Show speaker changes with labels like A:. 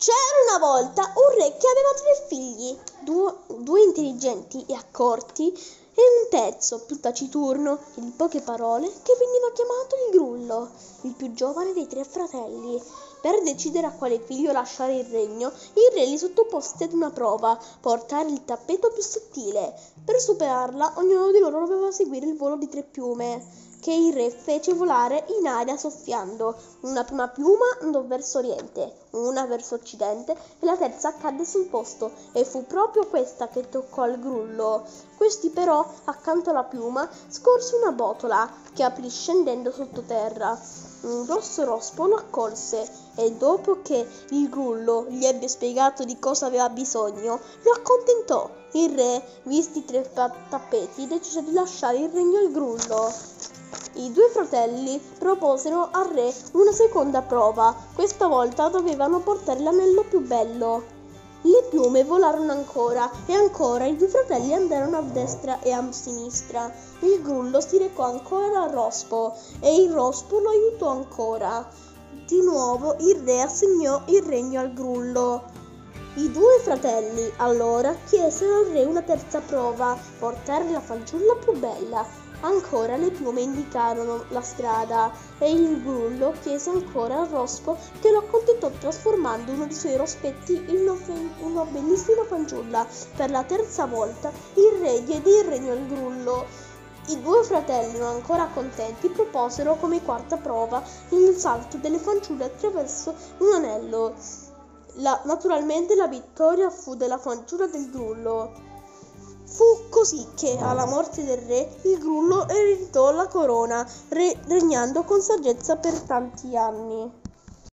A: C'era una volta un re che aveva 3 figli, due intelligenti e accorti e un terzo, più taciturno e di poche parole, che veniva chiamato il Grullo, il più giovane dei 3 fratelli. Per decidere a quale figlio lasciare il regno, il re li sottopose ad una prova, portare il tappeto più sottile. Per superarla, ognuno di loro doveva seguire il volo di 3 piume, che il re fece volare in aria soffiando. Una prima piuma andò verso oriente, una verso occidente e la terza cadde sul posto, e fu proprio questa che toccò al Grullo. Questi però, accanto alla piuma, scorse una botola che aprì scendendo sottoterra. Un grosso rospo lo accolse e dopo che il Grullo gli ebbe spiegato di cosa aveva bisogno, lo accontentò. Il re, visti i 3 tappeti, decise di lasciare il regno al Grullo. I 2 fratelli proposero al re una seconda prova. Questa volta dovevano portare l'anello più bello. Le piume volarono ancora e ancora i 2 fratelli andarono a destra e a sinistra. Il Grullo si recò ancora al rospo e il rospo lo aiutò ancora. Di nuovo il re assegnò il regno al Grullo. I 2 fratelli allora chiesero al re una terza prova, portare la fanciulla più bella. Ancora le piume indicarono la strada e il Grullo chiese ancora al rospo, che lo accontentò trasformando uno dei suoi rospetti in una bellissima fanciulla. Per la terza volta il re diede il regno al Grullo. I 2 fratelli, non ancora contenti, proposero come quarta prova il salto delle fanciulle attraverso un anello. Naturalmente la vittoria fu della fanciulla del Grullo. Fu così che, alla morte del re, il Grullo ereditò la corona, regnando con saggezza per tanti anni.